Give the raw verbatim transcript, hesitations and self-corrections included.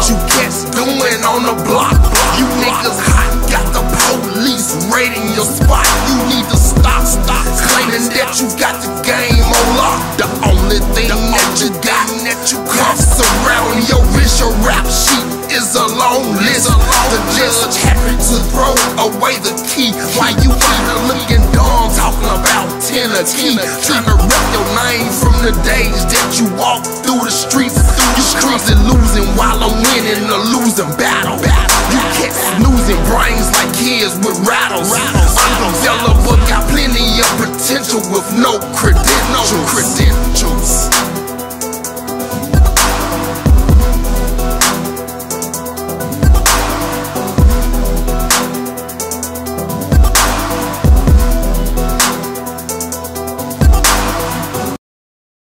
you cats doing on the block? You niggas hot, got the police raiding your spot. You need to stop, stop claiming that you got the game on lock. The only thing that you got, that you cuffs around your wrist, your rap sheet is a long list. The judge happy to throw away the key. Why you kinda looking dumb, talking about ten a key, trying to rep your name from the days that you walk through the streets. You streets and losing while I'm winning a losing battle. You cats losing brains like kids with rattles. Undeveloped but got plenty of potential with no credentials. Credentials.